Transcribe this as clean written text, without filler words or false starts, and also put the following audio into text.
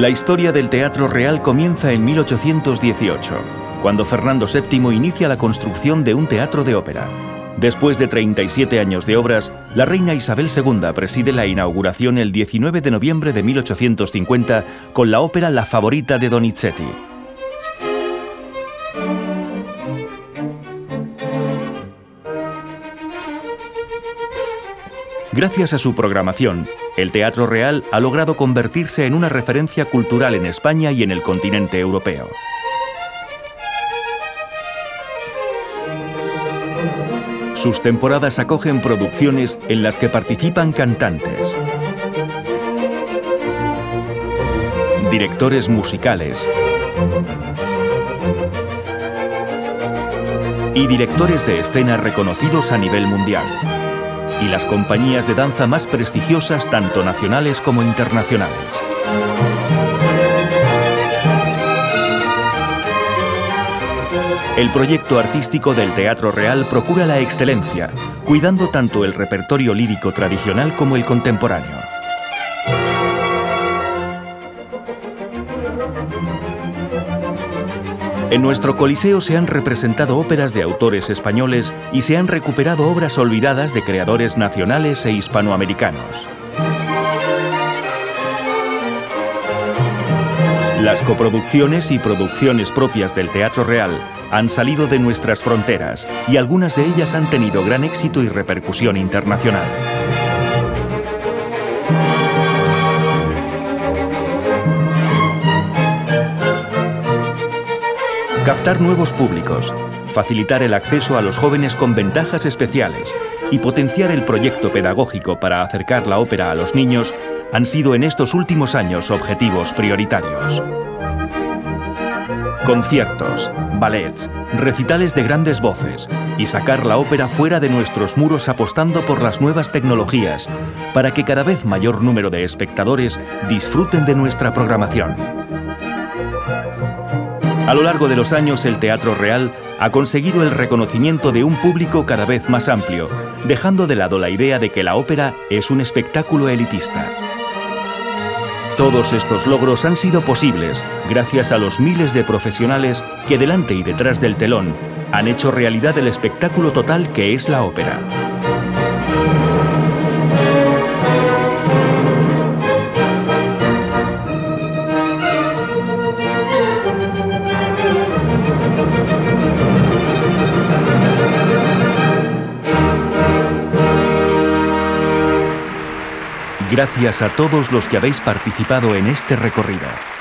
La historia del Teatro Real comienza en 1818, cuando Fernando VII inicia la construcción de un teatro de ópera. Después de 37 años de obras, la reina Isabel II preside la inauguración el 19 de noviembre de 1850 con la ópera La Favorita de Donizetti. Gracias a su programación, el Teatro Real ha logrado convertirse en una referencia cultural en España y en el continente europeo. Sus temporadas acogen producciones en las que participan cantantes, directores musicales y directores de escena reconocidos a nivel mundial, y las compañías de danza más prestigiosas tanto nacionales como internacionales. El proyecto artístico del Teatro Real procura la excelencia, cuidando tanto el repertorio lírico tradicional como el contemporáneo. En nuestro Coliseo se han representado óperas de autores españoles y se han recuperado obras olvidadas de creadores nacionales e hispanoamericanos. Las coproducciones y producciones propias del Teatro Real han salido de nuestras fronteras y algunas de ellas han tenido gran éxito y repercusión internacional. Captar nuevos públicos, facilitar el acceso a los jóvenes con ventajas especiales y potenciar el proyecto pedagógico para acercar la ópera a los niños han sido en estos últimos años objetivos prioritarios. Conciertos, ballets, recitales de grandes voces y sacar la ópera fuera de nuestros muros apostando por las nuevas tecnologías para que cada vez mayor número de espectadores disfruten de nuestra programación. A lo largo de los años, el Teatro Real ha conseguido el reconocimiento de un público cada vez más amplio, dejando de lado la idea de que la ópera es un espectáculo elitista. Todos estos logros han sido posibles gracias a los miles de profesionales que delante y detrás del telón han hecho realidad el espectáculo total que es la ópera. Gracias a todos los que habéis participado en este recorrido.